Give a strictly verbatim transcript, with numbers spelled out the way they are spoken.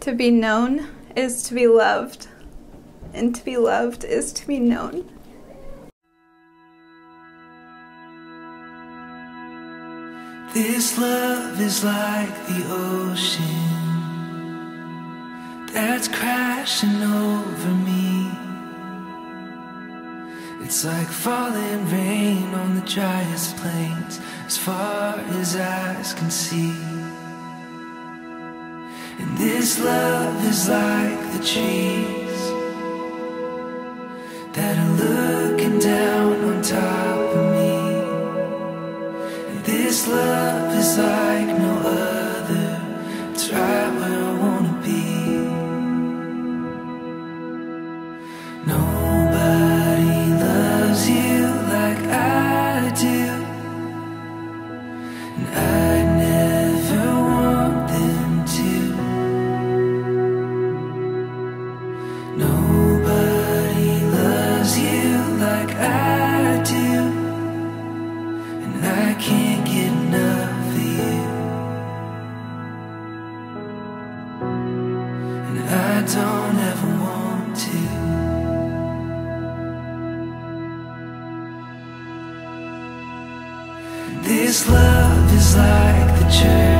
To be known is to be loved, and to be loved is to be known. This love is like the ocean that's crashing over me. It's like falling rain on the driest plains, as far as eyes can see. And this love is like the trees that are looking down on top of me. And this love is like no other, it's right where I wanna be. Nobody loves you like I do, and I'd never want them to. Nobody loves you like I do, and I can't get enough of you. And I don't ever want to. This love is like the church